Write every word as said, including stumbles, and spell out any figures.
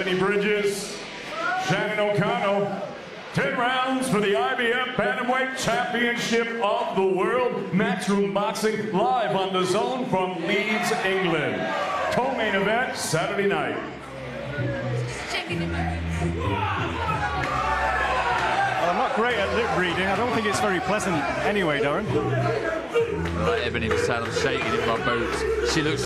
Ebanie Bridges, Shannon O'Connell. Ten rounds for the I B F Bantamweight Championship of the World. Matchroom Boxing live on the Zone from Leeds, England. Co-main event Saturday night. Well, I'm not great at lip reading. I don't think it's very pleasant anyway, Darren. Right, Ebanie was telling, I'm shaking in my boots. She looks